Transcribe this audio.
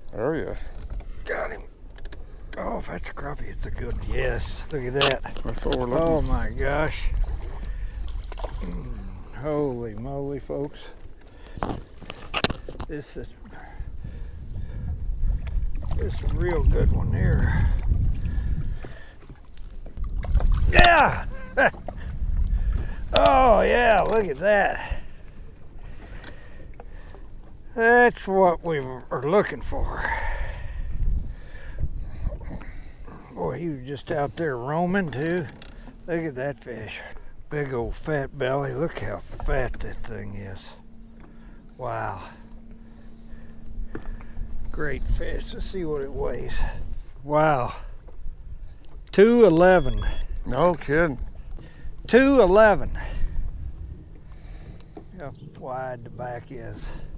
Oh, yeah. Got him. Oh, if that's a crappie, it's a good one. Yes, look at that. That's what we're looking Oh my gosh. Holy moly, folks. This is a real good one here. Yeah! Oh yeah, look at that. That's what we are looking for. Boy, he was just out there roaming too. Look at that fish. Big old fat belly. Look how fat that thing is. Wow. Great fish. Let's see what it weighs. Wow. 211. No kidding. 211. How wide the back is.